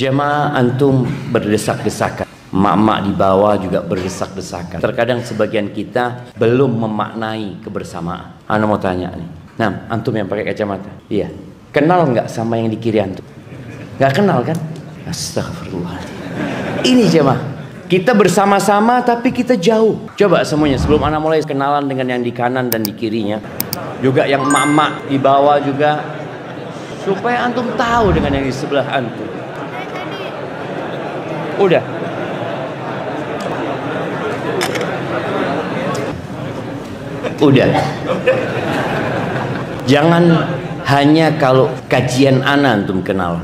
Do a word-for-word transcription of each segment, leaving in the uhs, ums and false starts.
Jemaah antum berdesak-desakan, emak-emak di bawah juga berdesak-desakan. Terkadang sebagian kita belum memaknai kebersamaan. Ana mau tanya nih, nah antum yang pakai kacamata, iya, kenal nggak sama yang di kiri antum? Nggak kenal kan? Astagfirullah. Ini jemaah, kita bersama-sama tapi kita jauh. Coba semuanya sebelum ana mulai kenalan dengan yang di kanan dan di kirinya, juga yang emak-emak di bawah juga, supaya antum tahu dengan yang di sebelah antum. Udah. Udah. Jangan hanya kalau kajian ana antum kenal.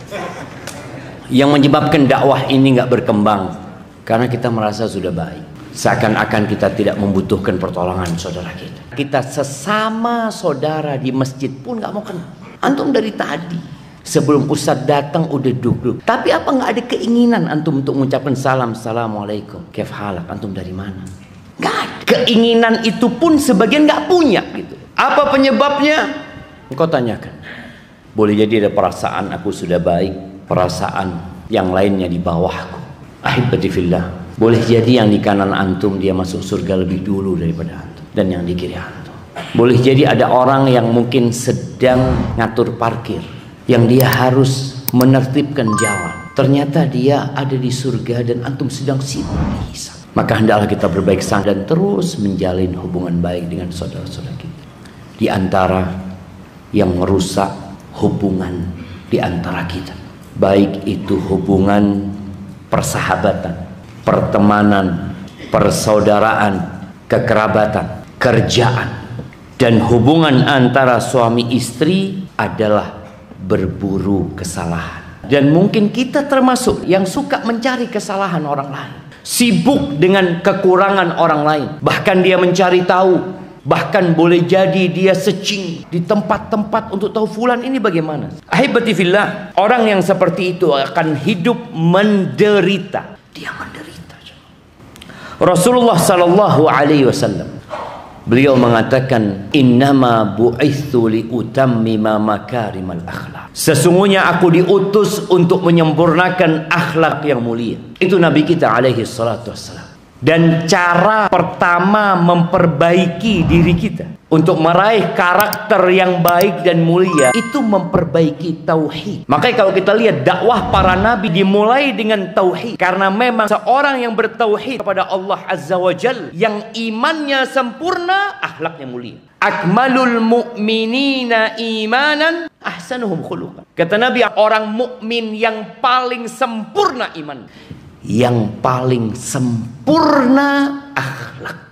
Yang menyebabkan dakwah ini nggak berkembang karena kita merasa sudah baik. Seakan-akan kita tidak membutuhkan pertolongan saudara kita. Kita sesama saudara di masjid pun nggak mau kenal. Antum dari tadi sebelum ustadz datang udah duduk. Tapi apa nggak ada keinginan antum untuk mengucapkan salam, assalamualaikum, kef halak, antum dari mana? Nggak ada. Keinginan itu pun sebagian nggak punya gitu. Apa penyebabnya? Engkau tanyakan. Boleh jadi ada perasaan aku sudah baik, perasaan yang lainnya di bawahku. Ahibati fillah. Boleh jadi yang di kanan antum dia masuk surga lebih dulu daripada antum, dan yang di kiri antum. Boleh jadi ada orang yang mungkin sedang ngatur parkir, yang dia harus menertibkan jalan. Ternyata dia ada di surga dan antum sedang sibuk dihisab. Maka hendaklah kita berbaik sangka dan terus menjalin hubungan baik dengan saudara-saudara kita. Di antara yang merusak hubungan di antara kita, baik itu hubungan persahabatan, pertemanan, persaudaraan, kekerabatan, kerjaan, dan hubungan antara suami istri adalah berburu kesalahan. Dan mungkin kita termasuk yang suka mencari kesalahan orang lain, sibuk dengan kekurangan orang lain, bahkan dia mencari tahu, bahkan boleh jadi dia searching di tempat-tempat untuk tahu fulan ini bagaimana. Ahibati fillah, orang yang seperti itu akan hidup menderita. Dia menderita. Rasulullah sallallahu alaihi wasallam beliau mengatakan, innama bu'ithu liutammima makarimal akhlak. Sesungguhnya aku diutus untuk menyempurnakan akhlak yang mulia. Itu Nabi kita alaihi salatu wassalam. Dan cara pertama memperbaiki diri kita untuk meraih karakter yang baik dan mulia itu memperbaiki tauhid. Makanya kalau kita lihat dakwah para nabi dimulai dengan tauhid, karena memang seorang yang bertauhid kepada Allah Azza wa Jalla, yang imannya sempurna, akhlaknya mulia. Akmalul mu'minina imanan ahsanuhum khuluqan. Kata Nabi, orang mukmin yang paling sempurna iman, yang paling sempurna akhlak.